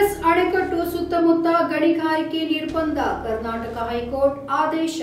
KRS ಅಣೆಕಟ್ಟು ಸುತ್ತಮುತ್ತ ಗಣಿಗಾರಿಕೆ ನಿರ್ಬಂಧ ಕರ್ನಾಟಕ ಹೈಕೋರ್ಟ್ ಆದೇಶ.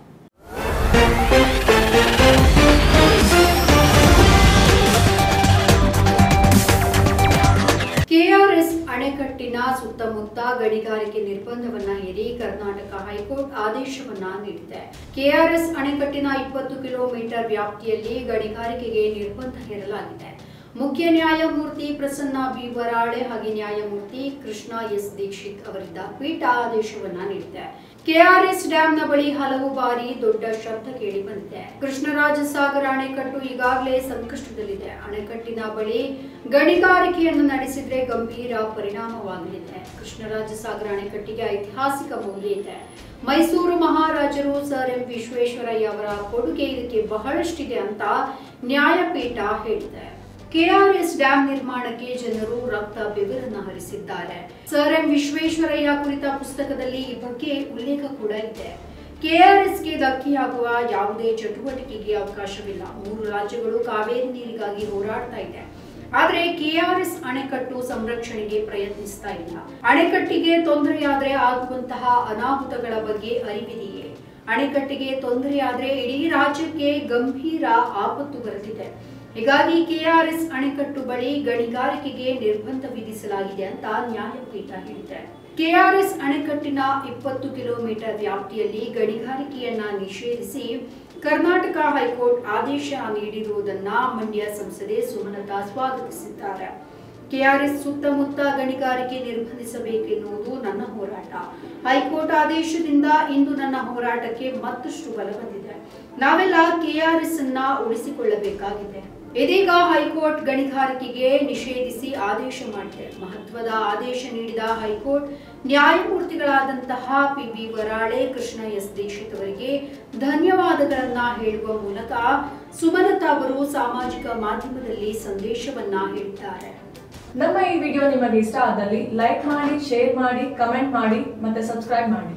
ಕೆಆರ್ಎಸ್ ಅಣೆಕಟ್ಟಿನ ಸುತ್ತಮುತ್ತ ಗಣಿಗಾರಿಕೆ ನಿರ್ಬಂಧವನ್ನ ಹೇರಿ ಕರ್ನಾಟಕ ಹೈಕೋರ್ಟ್ ಆದೇಶವನ್ನ ನೀಡಿದೆ. ಕೆಆರ್ಎಸ್ ಅಣೆಕಟ್ಟಿನ 20 ಕಿಲೋಮೀಟರ್ ವ್ಯಾಪ್ತಿಯಲ್ಲಿ ಗಣಿಗಾರಿಕೆಗೆ ನಿರ್ಬಂಧ ಹೇರಲಾಗಿದೆ. ಮುಖ್ಯ ನ್ಯಾಯಮೂರ್ತಿ ಪ್ರಸನ್ನ ಬಿ ವರಾಳೆ ಹಾಗೆ ನ್ಯಾಯಮೂರ್ತಿ ಕೃಷ್ಣ ಎಸ್ ದೀಕ್ಷಿತ್ ಅವರಿದ್ದ ಪೀಠ ಆದೇಶವನ್ನ ನೀಡಿದೆ. ಕೆಆರ್ಎಸ್ ಡ್ಯಾಂನ ಬಳಿ ಹಲವು ಬಾರಿ ದೊಡ್ಡ ಶಬ್ದ ಕೇಳಿ ಬಂದಿದೆ. ಕೃಷ್ಣರಾಜಸಾಗರ ಅಣೆಕಟ್ಟು ಈಗಾಗಲೇ ಸಂಕಷ್ಟದಲ್ಲಿದೆ. ಅಣೆಕಟ್ಟಿನ ಬಳಿ ಗಣಿಗಾರಿಕೆಯನ್ನು ನಡೆಸಿದ್ರೆ ಗಂಭೀರ ಪರಿಣಾಮವಾಗಲಿದೆ. ಕೃಷ್ಣರಾಜಸಾಗರ ಅಣೆಕಟ್ಟಿಗೆ ಐತಿಹಾಸಿಕ ಮೌಲ್ಯ ಇದೆ. ಮೈಸೂರು ಮಹಾರಾಜರು ಸರ್ ಎಂ ವಿಶ್ವೇಶ್ವರಯ್ಯ ಅವರ ಕೊಡುಗೆ ಇದಕ್ಕೆ ಬಹಳಷ್ಟಿದೆ ಅಂತ ನ್ಯಾಯಪೀಠ ಹೇಳಿದೆ. ಕೆಆರ್ಎಸ್ ಡ್ಯಾಂ ನಿರ್ಮಾಣಕ್ಕೆ ಜನರು ರಕ್ತ ಬೆವರನ್ನ ಹರಿಸಿದ್ದಾರೆ. ಸರ್ ಎಂ ವಿಶ್ವೇಶ್ವರಯ್ಯ ಕುರಿತ ಪುಸ್ತಕದಲ್ಲಿ ಈ ಬಗ್ಗೆ ಉಲ್ಲೇಖ ಕೂಡ ಇದೆ. ಕೆಆರ್ಎಸ್ಗೆ ಧಕ್ಕೆಯಾಗುವ ಯಾವುದೇ ಚಟುವಟಿಕೆಗೆ ಅವಕಾಶವಿಲ್ಲ. 3 ರಾಜ್ಯಗಳು ಕಾವೇರಿ ನೀರಿಗಾಗಿ ಹೋರಾಡ್ತಾ ಇದೆ. ಆದ್ರೆ ಕೆಆರ್ಎಸ್ ಅಣೆಕಟ್ಟು ಸಂರಕ್ಷಣೆಗೆ ಪ್ರಯತ್ನಿಸ್ತಾ ಇಲ್ಲ. ಅಣೆಕಟ್ಟಿಗೆ ತೊಂದರೆಯಾದ್ರೆ ಆಗುವಂತಹ ಅನಾಹುತಗಳ ಬಗ್ಗೆ ಅರಿವಿದೆಯೇ? ಅಣೆಕಟ್ಟಿಗೆ ತೊಂದರೆಯಾದ್ರೆ ಇಡೀ ರಾಜ್ಯಕ್ಕೆ ಗಂಭೀರ ಆಪತ್ತು ಬರುತ್ತಿದೆ. ಹೀಗಾಗಿ ಕೆಆರ್ಎಸ್ ಅಣೆಕಟ್ಟು ಬಳಿ ಗಣಿಗಾರಿಕೆಗೆ ನಿರ್ಬಂಧ ವಿಧಿಸಲಾಗಿದೆ ಅಂತ ನ್ಯಾಯಪೀಠ ಹೇಳಿದೆ. ಕೆಆರ್ಎಸ್ ಅಣೆಕಟ್ಟಿನ 20 ಕಿಲೋಮೀಟರ್ ವ್ಯಾಪ್ತಿಯಲ್ಲಿ ಗಣಿಗಾರಿಕೆಯನ್ನ ನಿಷೇಧಿಸಿ ಕರ್ನಾಟಕ ಹೈಕೋರ್ಟ್ ಆದೇಶ ನೀಡಿರುವುದನ್ನ ಮಂಡ್ಯ ಸಂಸದೆ ಸುಮಲತಾ ಸ್ವಾಗತಿಸಿದ್ದಾರೆ. ಕೆಆರ್ಎಸ್ ಸುತ್ತಮುತ್ತ ಗಣಿಗಾರಿಕೆ ನಿರ್ಬಂಧಿಸಬೇಕೆನ್ನುವುದು ನನ್ನ ಹೋರಾಟ. ಹೈಕೋರ್ಟ್ ಆದೇಶದಿಂದ ಇಂದು ನನ್ನ ಹೋರಾಟಕ್ಕೆ ಮತ್ತಷ್ಟು ಬಲ ಬಂದಿದೆ. ನಾವೆಲ್ಲ ಕೆಆರ್ಎಸ್ ಅನ್ನ ಉಳಿಸಿಕೊಳ್ಳಬೇಕಾಗಿದೆ. ಇದೀಗ ಹೈಕೋರ್ಟ್ ಗಣಿಗಾರಿಕೆಗೆ ನಿಷೇಧಿಸಿ ಆದೇಶ ಮಾಡಿದೆ. ಮಹತ್ವದ ಆದೇಶ ನೀಡಿದ ಹೈಕೋರ್ಟ್ ನ್ಯಾಯಮೂರ್ತಿಗಳಾದಂತಹ ಪಿ.ಬಿ. ವರಾಳೆ, ಕೃಷ್ಣ ಎಸ್ ದೀಕ್ಷಿತ್ ಅವರಿಗೆ ಧನ್ಯವಾದಗಳನ್ನ ಹೇಳುವ ಮೂಲಕ ಸುಮಲತಾ ಅವರು ಸಾಮಾಜಿಕ ಮಾಧ್ಯಮದಲ್ಲಿ ಸಂದೇಶವನ್ನ ಹೇಳಿದ್ದಾರೆ. ನಮ್ಮ ಈ ವಿಡಿಯೋ ನಿಮಗೆ ಇಷ್ಟ ಆದಲ್ಲಿ ಲೈಕ್ ಮಾಡಿ, ಶೇರ್ ಮಾಡಿ, ಕಮೆಂಟ್ ಮಾಡಿ ಮತ್ತೆ ಸಬ್ಸ್ಕ್ರೈಬ್ ಮಾಡಿ.